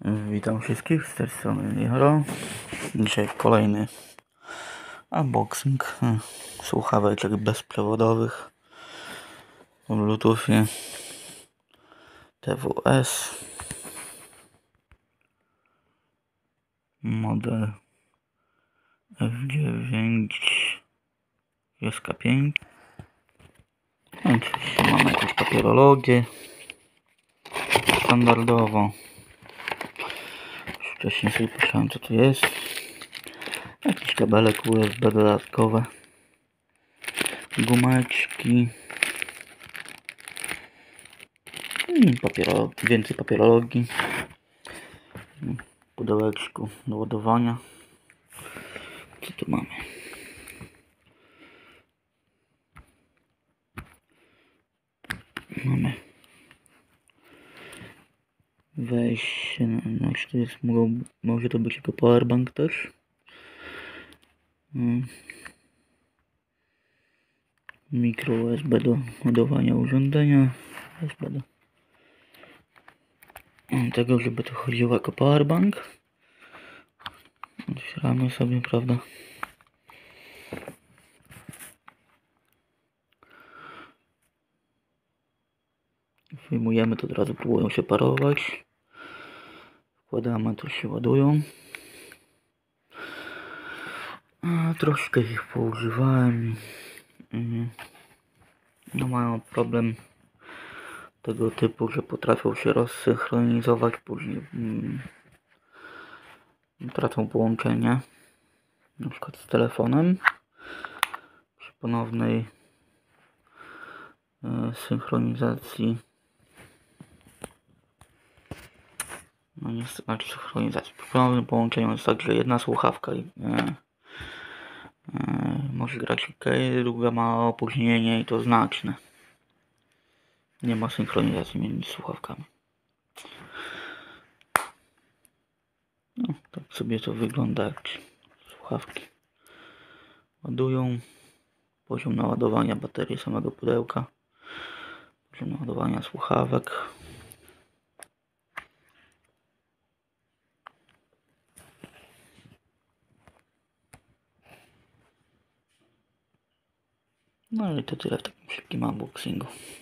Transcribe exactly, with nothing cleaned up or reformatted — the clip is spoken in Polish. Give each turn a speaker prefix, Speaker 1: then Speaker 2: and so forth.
Speaker 1: Witam wszystkich, z tej strony Jaro. Dzisiaj kolejny unboxing słuchaweczek bezprzewodowych w Bluetoothie T W S, model F dziewięć S K pięć. Oczywiście mamy jakąś papierologię standardowo. Wcześniej sobie patrzyłem, co tu jest. Jakiś kabelek U S B dodatkowe, gumeczki, papiero, więcej papierologii, pudełeczku do ładowania. Co tu mamy? Mamy wejście, no czy to jest, może to być jako powerbank też. Mikro U S B do ładowania urządzenia, U S B do tego, żeby to chodziło jako powerbank. Otwieramy sobie, prawda? Wyjmujemy, to od razu próbują się parować. Wkładamy, to się ładują. A, troszkę ich poużywałem. No, mają problem tego typu, że potrafią się rozsynchronizować, później mm, tracą połączenie, na przykład z telefonem. Przy ponownej e, synchronizacji, no nie znaczy synchronizacji, przy ponownym połączeniu jest tak, że jedna słuchawka e, e, może grać ok, druga ma opóźnienie i to znaczne. Nie ma synchronizacji między słuchawkami. No, tak sobie to wygląda, jak słuchawki ładują. Poziom naładowania baterii samego pudełka. Poziom naładowania słuchawek. No i to tyle w takim szybkim unboxingu.